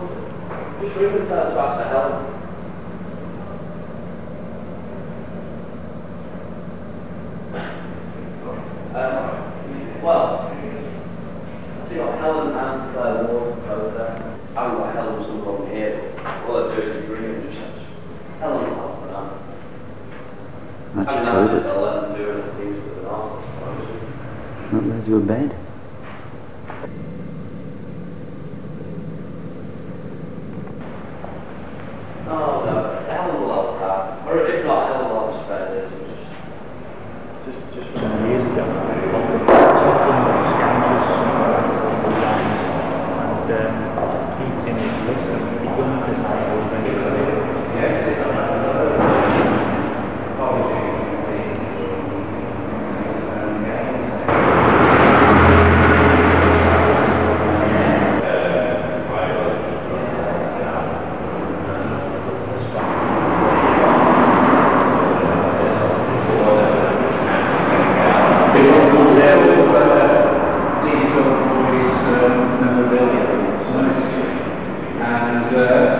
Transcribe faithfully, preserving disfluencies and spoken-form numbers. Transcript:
Just ring and tell us about the help. Um, well, I think got Helen and Claire Ward over there. I haven't got Helen's number on here. All I do is ring and just say, Helen will help her out. That's I mean, your that's toilet. it, they'll let them do anything with an arse. Not let you a bed. Oh no, Helen will help that. Or if not, Helen will have spare this. Just, just, just Some years ago, something scouts and um, he's in his list and he couldn't deny all the and uh,